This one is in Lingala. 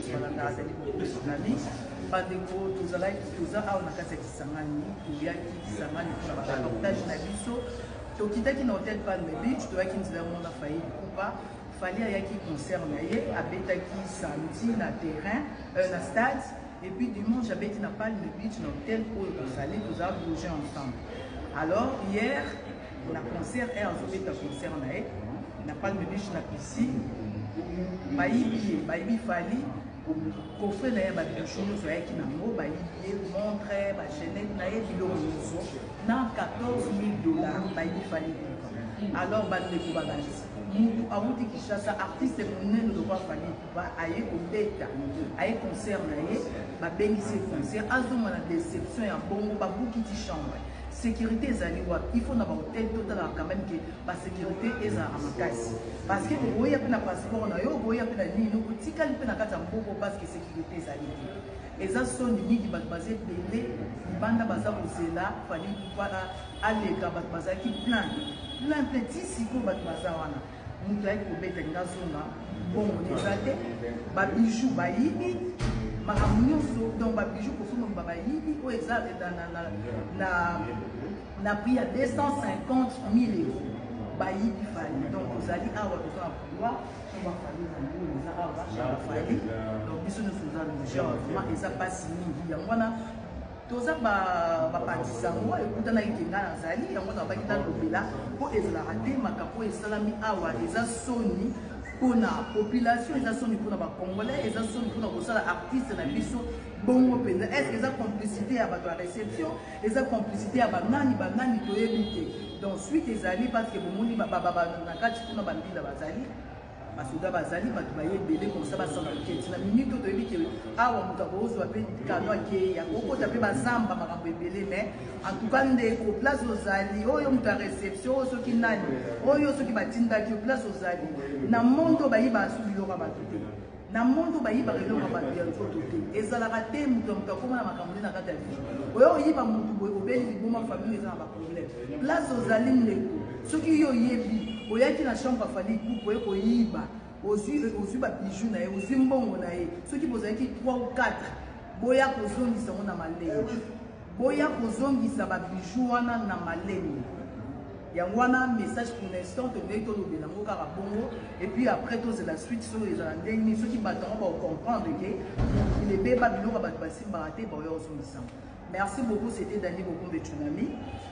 balanda azali beaucoup tsunami bandeko toza awa na kati ya Kisangani toyaki Kisangani mpona bareportage na biso tokitaki na hotel Palm Beach toyaki nzela mona failli kupa fali ayaki concert na ye abetaki samedi na terrain na stade et puis dimanche abeti na Palm Beach na hotel oyo tozali toza bouger ensemble. Alors hier na concert azobeta concert na ye na Palm Beach na piscine bayibi fali coffre na ye babijoux nyonso ayaki nango bayibi ye montre bachaînette na ye biloko nyonso na $14,000 bayibi fali. Alors bandeko bakanisi mutu awuti Kinshasa artiste monene lokwa fali aye kobeta aye concert na ye babengisi concert azonga na déception ya bongo babukiti chambre sécurité ezali wa il faut na ba hôtel total quand même que ba sécurité ezala makasi parce que boya pe na passeport na yo boya pe na nini no kotikali pe na kata mboko parce que sécurité ezali eza soni mingi bato baza ebele libanda baza kozela fali kupala aleka bato bazalaki plein petit siko bato baza wana mutu ayaki kobeta ngazonga bongo eza te babijou bayibi makambo nyonso donc babijou kosomba bayibi oyo eza na prix ya 250,000 € bayibi fali donc ozali awa toza na pouvoir bafali nango eza awa bafali donc biso nyonso oza loger vraiment eza pasi mingi yango wana toza bapandisango ekutana ekenga nazali yango na baki nalobela mpo ezalaka te makambo esalami awa eza soni mpona population eza soni mpona bacongolais eza soni mpona kosala artiste na biso bongo mpenza estce eza complicité ya bato ya réception eza complicité ya banani toyebi te donc suite ezali parce que bomoni na kati mpona bambila bazali basoda bazali bato bayebele komsa basala keti na minute oyo toyebi ke awa moto akozwa mpe kano akeya kokota mpe bazamba makambo ebele mais en tout cas ndeko place ozali oyo moto ya réception oyo soki nani oyo soki batindaki place ozali na mondo bayiba asu biloko ya bato te na mondo bayibaka eloko ya bato ya nzoto te ezalaka te moto akoma na makambo nde na kati ya vie oyo oyiba motu boye obeli liboma famille eza na baproblème place ozali ndeko soki yo oyebi oyaki na chambre afali coupe oye koyiba ozwi babijou na ye ozwi mbongo na ye soki bozalaki 3 ou 4 boya kozongisa ngo na malenge boya kozongisa babijou wana na malenge yango wana message pour l'instant tongei tolobela yango kaka bongo et puis après tozela suite so ezala ndenge nini soki bato yango bacomprendre ke ilebeba biloko bato basimbaka te baoya kozongisa. Merci beaucoup, c'était Dani Bokombe Tsunami.